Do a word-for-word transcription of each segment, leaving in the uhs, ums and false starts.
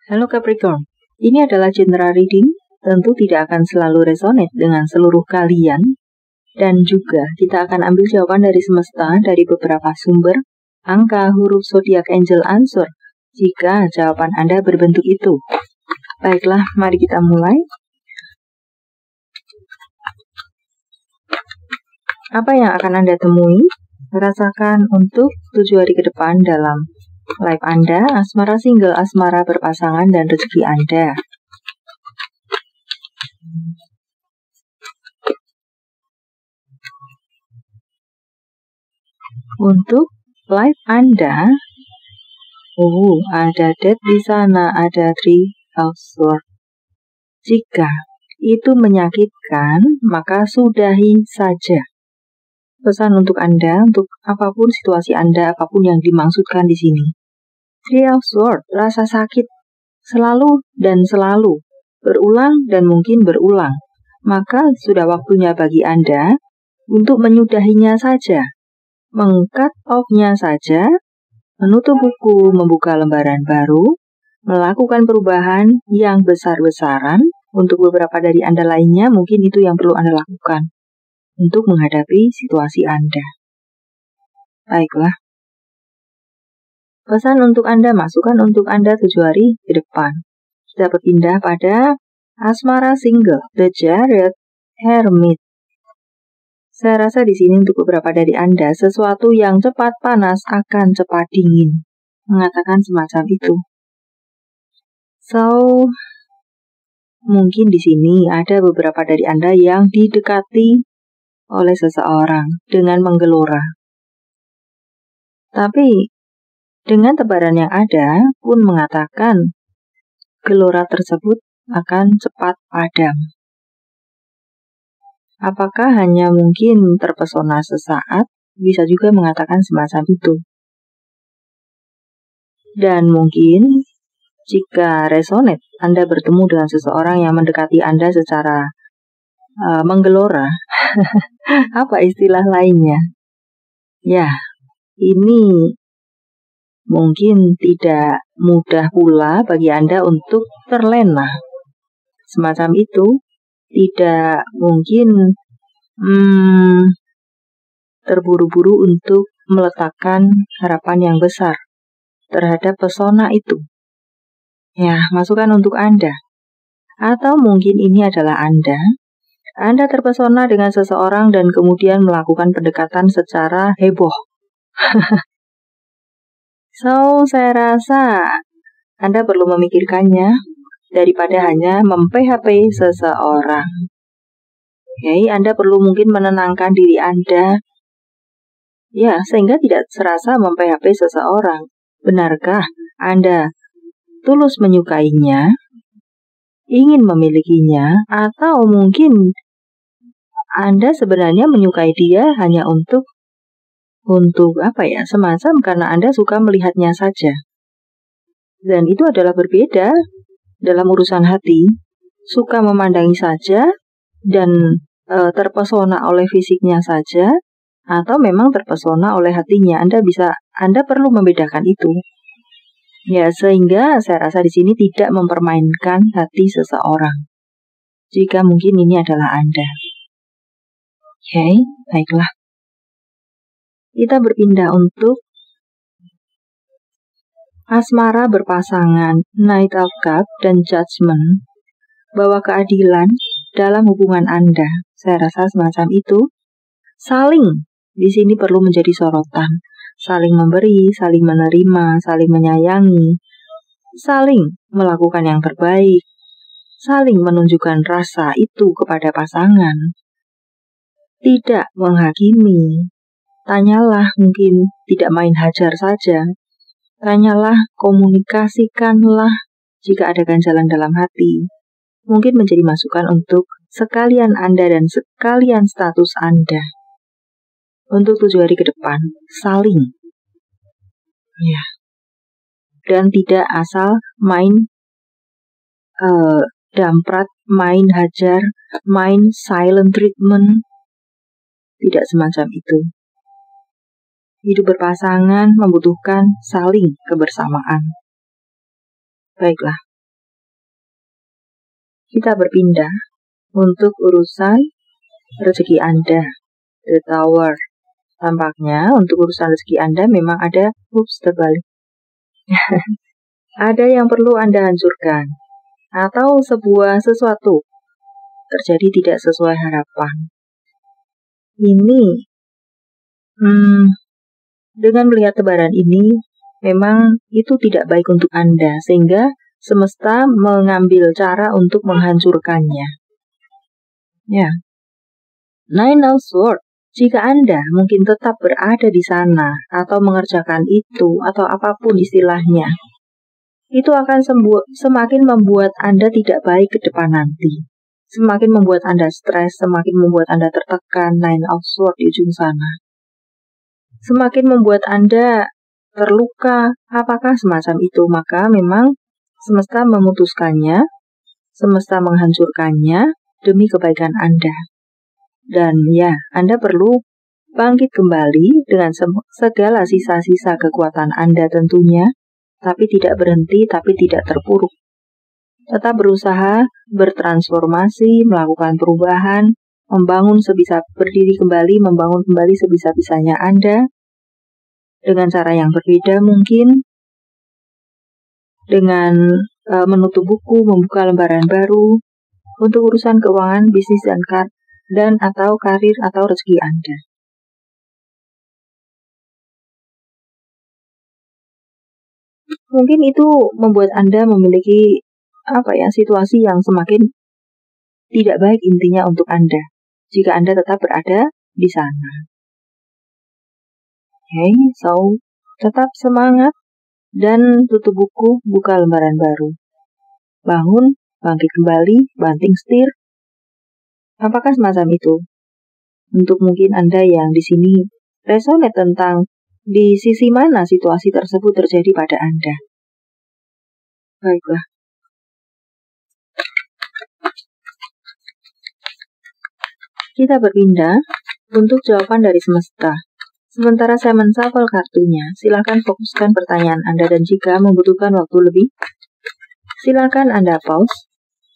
Halo Capricorn, ini adalah general reading, tentu tidak akan selalu resonate dengan seluruh kalian, dan juga kita akan ambil jawaban dari semesta dari beberapa sumber, angka, huruf, zodiak, angel, answer, jika jawaban Anda berbentuk itu. Baiklah, mari kita mulai. Apa yang akan Anda temui? Rasakan untuk tujuh hari ke depan dalam live Anda, asmara single, asmara berpasangan, dan rezeki Anda. Untuk live Anda, oh, ada death di sana, ada three of swords. Jika itu menyakitkan, maka sudahi saja. Pesan untuk Anda, untuk apapun situasi Anda, apapun yang dimaksudkan di sini. Three of Swords, rasa sakit selalu dan selalu, berulang dan mungkin berulang. Maka sudah waktunya bagi Anda untuk menyudahinya saja, meng-cut off-nya saja, menutup buku, membuka lembaran baru, melakukan perubahan yang besar-besaran. Untuk beberapa dari Anda lainnya, mungkin itu yang perlu Anda lakukan untuk menghadapi situasi Anda. Baiklah. Pesan untuk Anda, masukan untuk Anda tujuh hari ke depan. Kita berpindah pada asmara single, The Chariot, Hermit. Saya rasa di sini untuk beberapa dari Anda, sesuatu yang cepat panas akan cepat dingin. Mengatakan semacam itu. So, mungkin di sini ada beberapa dari Anda yang didekati oleh seseorang dengan menggelora. Tapi dengan tebaran yang ada pun mengatakan gelora tersebut akan cepat padam. Apakah hanya mungkin terpesona sesaat? Bisa juga mengatakan semacam itu. Dan mungkin jika resonate, Anda bertemu dengan seseorang yang mendekati Anda secara uh, menggelora. Apa istilah lainnya? Ya, ini mungkin tidak mudah pula bagi Anda untuk terlena. Semacam itu, tidak mungkin hmm, terburu-buru untuk meletakkan harapan yang besar terhadap pesona itu. Ya, masukan untuk Anda. Atau mungkin ini adalah Anda. Anda terpesona dengan seseorang dan kemudian melakukan pendekatan secara heboh. So, saya rasa Anda perlu memikirkannya daripada hanya mem-P H P seseorang. Oke, okay, Anda perlu mungkin menenangkan diri Anda. Ya, sehingga tidak serasa mem-P H P seseorang. Benarkah Anda tulus menyukainya, ingin memilikinya, atau mungkin Anda sebenarnya menyukai dia hanya untuk untuk apa ya, semacam karena Anda suka melihatnya saja. Dan itu adalah berbeda dalam urusan hati, suka memandangi saja dan e, terpesona oleh fisiknya saja, atau memang terpesona oleh hatinya. Anda bisa, Anda perlu membedakan itu. Ya, sehingga saya rasa di sini tidak mempermainkan hati seseorang. Jika mungkin ini adalah Anda. Oke, okay, baiklah. Kita berpindah untuk asmara berpasangan, Knight of Cups dan Judgment. Bahwa keadilan dalam hubungan Anda, saya rasa semacam itu. Saling di sini perlu menjadi sorotan. Saling memberi, saling menerima, saling menyayangi, saling melakukan yang terbaik, saling menunjukkan rasa itu kepada pasangan. Tidak menghakimi. Tanyalah, mungkin tidak main hajar saja. Tanyalah, komunikasikanlah jika ada ganjalan dalam hati. Mungkin menjadi masukan untuk sekalian Anda dan sekalian status Anda. Untuk tujuh hari ke depan, saling. Ya. Dan tidak asal main uh, damprat, main hajar, main silent treatment. Tidak semacam itu. Hidup berpasangan membutuhkan saling kebersamaan. Baiklah. Kita berpindah untuk urusan rezeki Anda, The Tower. Tampaknya untuk urusan rezeki Anda memang ada, ups, terbalik. Ada yang perlu Anda hancurkan, atau sebuah sesuatu terjadi tidak sesuai harapan. Ini, hmm, dengan melihat tebaran ini, memang itu tidak baik untuk Anda, sehingga semesta mengambil cara untuk menghancurkannya. Ya, Nine of Swords. Jika Anda mungkin tetap berada di sana, atau mengerjakan itu, atau apapun istilahnya, itu akan sembu- semakin membuat Anda tidak baik ke depan nanti. Semakin membuat Anda stres, semakin membuat Anda tertekan, Nine of Swords di ujung sana. Semakin membuat Anda terluka, apakah semacam itu? Maka memang semesta memutuskannya, semesta menghancurkannya demi kebaikan Anda. Dan ya, Anda perlu bangkit kembali dengan segala sisa-sisa kekuatan Anda tentunya, tapi tidak berhenti, tapi tidak terpuruk. Tetap berusaha bertransformasi, melakukan perubahan, membangun sebisa berdiri kembali, membangun kembali sebisa-bisanya Anda dengan cara yang berbeda mungkin, dengan e, menutup buku, membuka lembaran baru untuk urusan keuangan, bisnis dan kar dan atau karir atau rezeki Anda. Mungkin itu membuat Anda memiliki apa ya, situasi yang semakin tidak baik intinya untuk Anda, jika Anda tetap berada di sana. Oke, okay, so tetap semangat dan tutup buku, buka lembaran baru. Bangun, bangkit kembali, banting setir. Apakah semacam itu? Untuk mungkin Anda yang di sini resonate tentang di sisi mana situasi tersebut terjadi pada Anda. Baiklah. Kita berpindah untuk jawaban dari semesta. Sementara saya menshuffle kartunya, silakan fokuskan pertanyaan Anda dan jika membutuhkan waktu lebih, silakan Anda pause.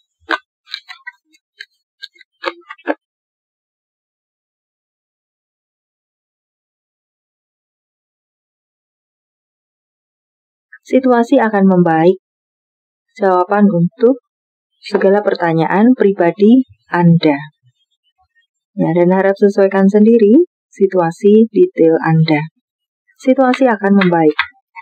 Situasi akan membaik. Jawaban untuk segala pertanyaan pribadi Anda. Ya, dan harap sesuaikan sendiri situasi detail Anda. Situasi akan membaik.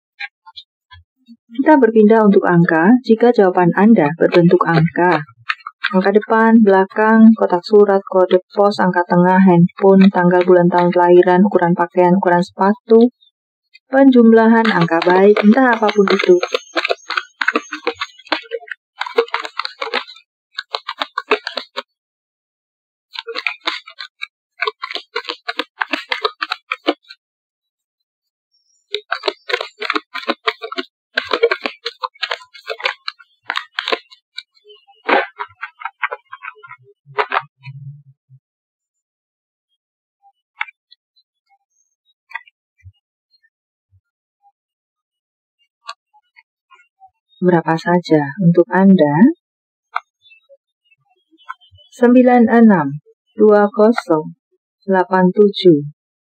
Kita berpindah untuk angka jika jawaban Anda berbentuk angka. Angka depan, belakang, kotak surat, kode pos, angka tengah, handphone, tanggal bulan tahun kelahiran, ukuran pakaian, ukuran sepatu, penjumlahan, angka baik, entah apapun itu. Berapa saja untuk Anda? sembilan enam dua nol delapan tujuh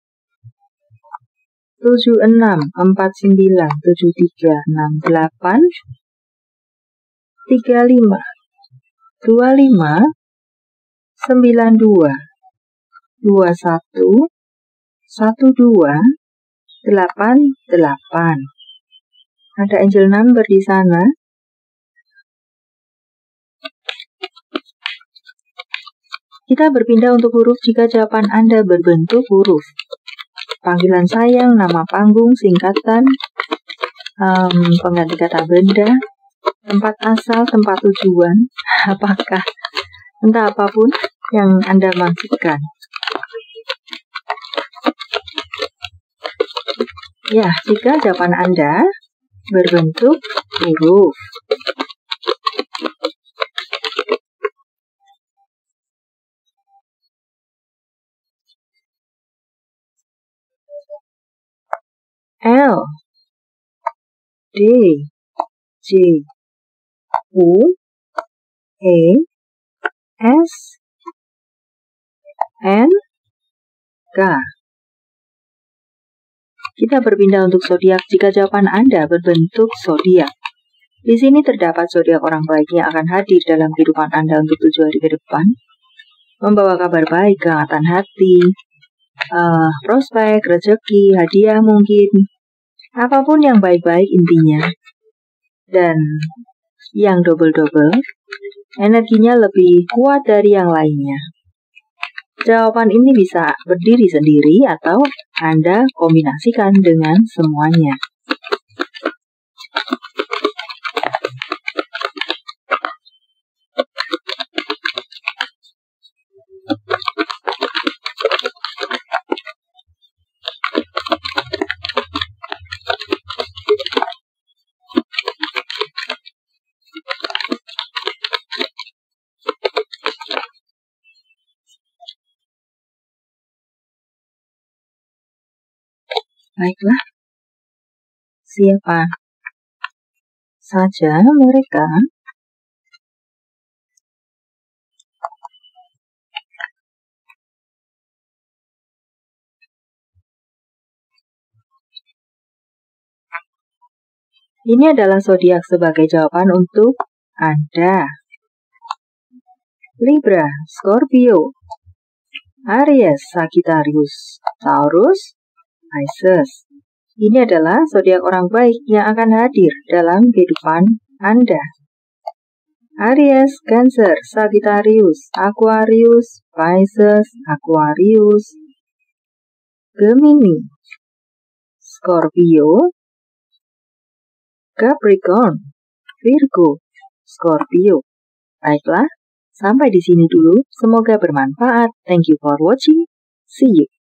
tujuh enam empat sembilan tujuh tiga enam delapan tiga lima dua lima sembilan dua dua satu satu dua delapan delapan. Ada angel number di sana. Kita berpindah untuk huruf jika jawaban Anda berbentuk huruf. Panggilan sayang, nama panggung, singkatan, um, pengganti kata benda, tempat asal, tempat tujuan, apakah, entah apapun yang Anda maksudkan. Ya, jika jawaban Anda berbentuk huruf. L, D, J, U, E, S, N, K. Kita berpindah untuk zodiak jika jawaban Anda berbentuk zodiak. Di sini terdapat zodiak orang baik yang akan hadir dalam kehidupan Anda untuk tujuh hari ke depan, membawa kabar baik, kehangatan hati, uh, prospek, rezeki, hadiah mungkin, apapun yang baik-baik intinya. Dan yang double-double, energinya lebih kuat dari yang lainnya. Jawaban ini bisa berdiri sendiri atau Anda kombinasikan dengan semuanya. Baiklah, siapa saja mereka? Ini adalah zodiak sebagai jawaban untuk Anda. Libra, Scorpio, Aries, Sagittarius, Taurus, Pisces. Ini adalah zodiak orang baik yang akan hadir dalam kehidupan Anda. Aries, Cancer, Sagittarius, Aquarius, Pisces, Aquarius, Gemini, Scorpio, Capricorn, Virgo, Scorpio. Baiklah, sampai di sini dulu. Semoga bermanfaat. Thank you for watching. See you.